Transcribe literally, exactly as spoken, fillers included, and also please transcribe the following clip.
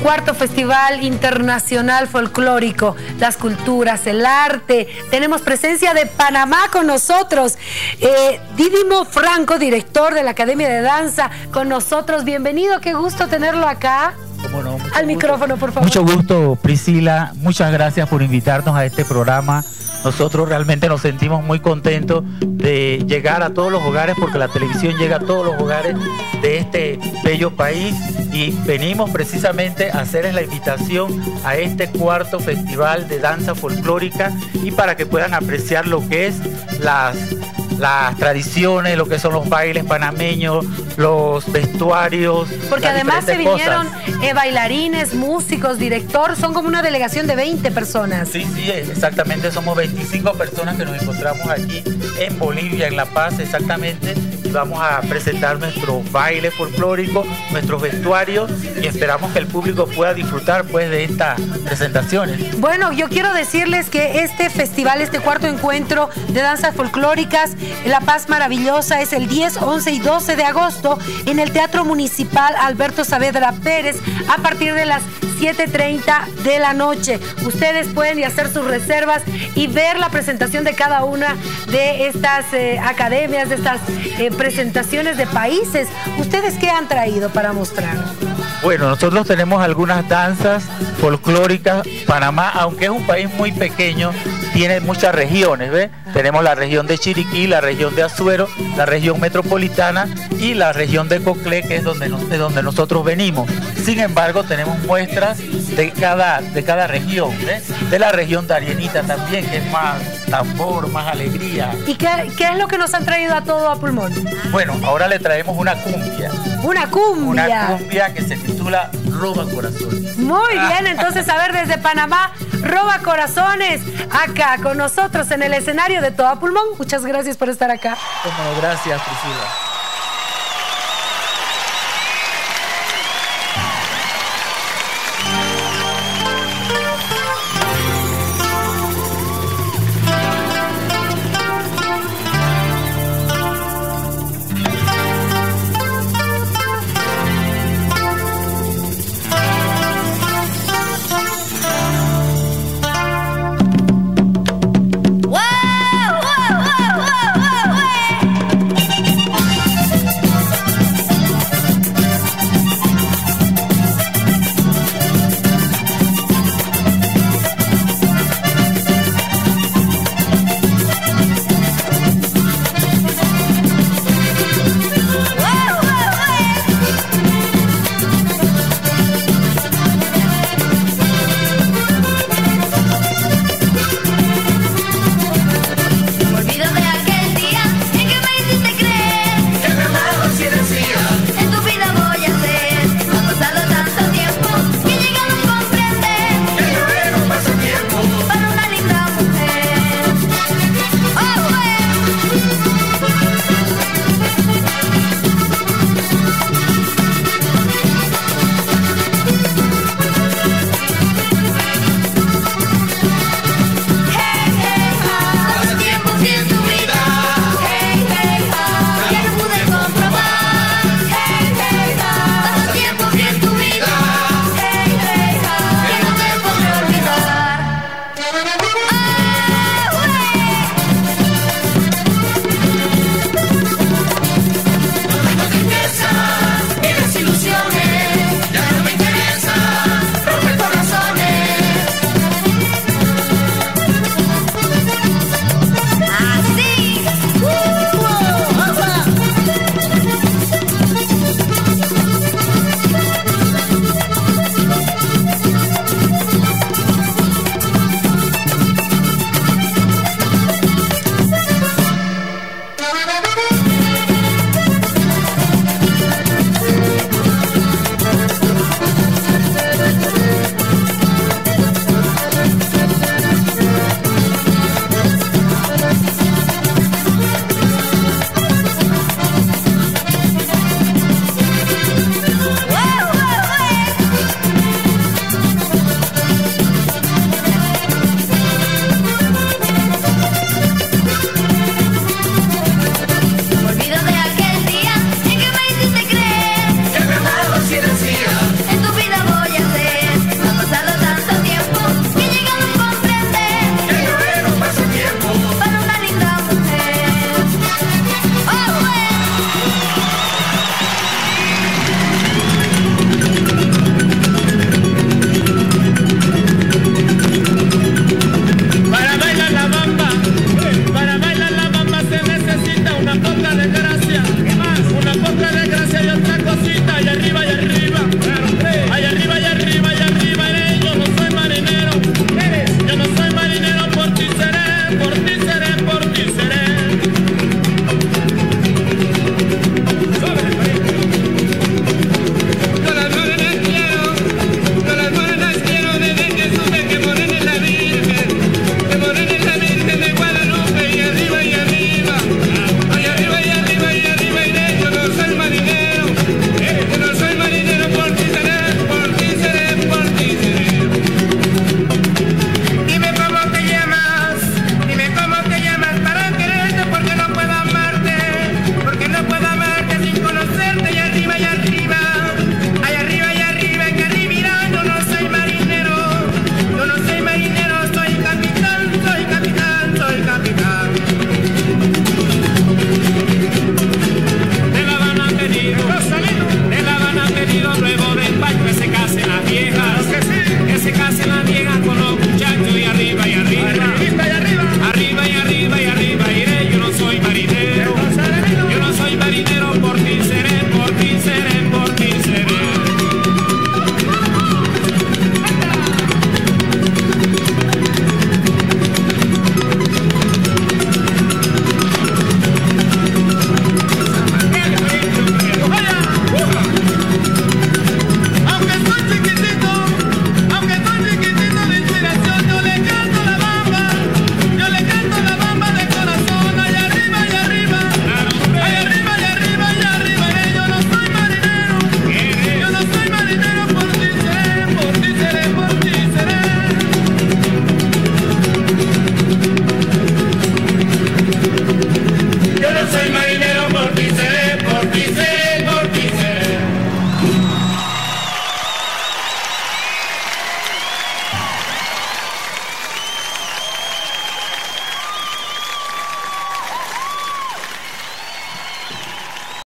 Cuarto Festival Internacional Folclórico, las culturas, el arte. Tenemos presencia de Panamá con nosotros. Eh, Didimo Franco, director de la Academia de Danza, con nosotros. Bienvenido, qué gusto tenerlo acá. ¿Cómo no? Mucho Al gusto. micrófono, por favor. Mucho gusto, Priscila. Muchas gracias por invitarnos a este programa. Nosotros realmente nos sentimos muy contentos de llegar a todos los hogares, porque la televisión llega a todos los hogares de este bello país, y venimos precisamente a hacerles la invitación a este cuarto festival de danza folclórica, y para que puedan apreciar lo que es las las tradiciones, lo que son los bailes panameños, los vestuarios. Porque además se vinieron eh, bailarines, músicos, director, son como una delegación de veinte personas. Sí, sí, exactamente, somos veinticinco personas que nos encontramos aquí en Bolivia, en La Paz, exactamente, y vamos a presentar nuestros bailes folclóricos, nuestros vestuarios, y esperamos que el público pueda disfrutar pues de estas presentaciones. Bueno, yo quiero decirles que este festival, este cuarto encuentro de danzas folclóricas, La Paz Maravillosa, es el diez, once y doce de agosto en el Teatro Municipal Alberto Saavedra Pérez, a partir de las siete treinta de la noche. Ustedes pueden ir a hacer sus reservas y ver la presentación de cada una de estas eh, academias, de estas eh, presentaciones de países. ¿Ustedes qué han traído para mostrar? Bueno, nosotros tenemos algunas danzas folclóricas. Panamá, aunque es un país muy pequeño, tiene muchas regiones, ¿ves? Tenemos la región de Chiriquí, la región de Azuero, la región metropolitana y la región de Coclé, que es donde, nos, de donde nosotros venimos. Sin embargo, tenemos muestras de cada, de cada región, ¿ves? De la región de Arienita también, que es más tambor, más alegría. ¿Y qué, qué es lo que nos han traído a todo a pulmón? Bueno, ahora le traemos una cumbia. Una cumbia. Una cumbia que se titula Roba Corazones. Muy bien, entonces a ver desde Panamá, Roba Corazones, acá con nosotros en el escenario de Todo a Pulmón. Muchas gracias por estar acá. Bueno, gracias, Priscila.